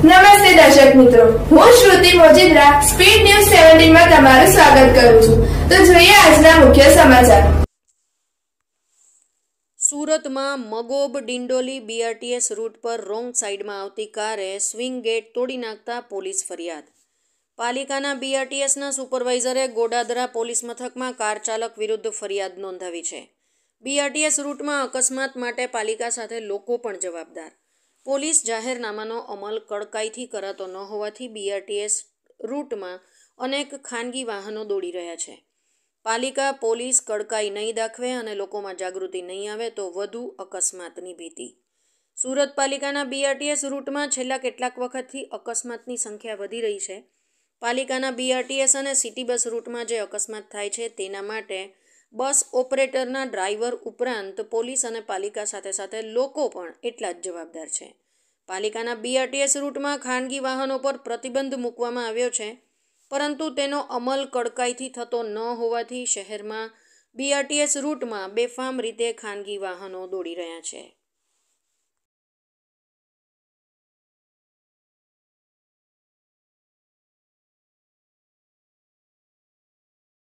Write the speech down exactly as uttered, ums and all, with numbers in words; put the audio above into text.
નમસ્તે દર્શક મિત્રો, હું શ્રુતિ મોજીદ્રા સ્પીડ ન્યૂઝ સત્તર માં તમારું સ્વાગત કરું છું। તો જોઈએ આજના મુખ્ય સમાચાર। સુરતમાં મગોબ ડિંડોલી બીઆરટીએસ રૂટ પર રોંગ સાઈડમાં આવતી કારે સ્વિંગ ગેટ તોડી નાખતા પોલીસ ફરિયાદ। પાલિકાના બીઆરટીએસના સુપરવાઇઝરે ગોડાદરા પોલીસ મથકમાં કાર ચાલક વિરુદ્ધ ફરિયાદ નોંધાવી છે। બીઆરટીએસ રૂટમાં અકસ્માત માટે પાલિકા સાથે લોકો પણ જવાબદાર। પોલીસ જાહેરનામાનો અમલ કડકાઈથી કરાતો ન હોવાથી બીઆરટીએસ રૂટમાં અનેક ખાનગી વાહનો દોડી રહ્યા છે। પાલિકા પોલીસ કડકાઈ નહીં દાખવે અને લોકોમાં જાગૃતિ નહીં આવે તો વધુ અકસ્માતની ભીતિ। સુરત પાલિકાના બીઆરટીએસ રૂટમાં છેલ્લા કેટલાક વખતથી અકસ્માતની સંખ્યા વધી રહી છે। પાલિકાના બીઆરટીએસ અને સિટી બસ રૂટમાં જે અકસ્માત થાય છે તેના માટે બસ ઓપરેટરના ડ્રાઈવર ઉપરાંત પોલીસ અને પાલિકા સાથે સાથે લોકો પણ એટલા જ જવાબદાર છે। પાલિકાના બીઆરટીએસ રૂટમાં ખાનગી વાહનો પર પ્રતિબંધ મૂકવામાં આવ્યો છે, પરંતુ તેનો અમલ કડકાઈથી થતો ન હોવાથી શહેરમાં બીઆરટીએસ રૂટમાં બેફામ રીતે ખાનગી વાહનો દોડી રહ્યા છે।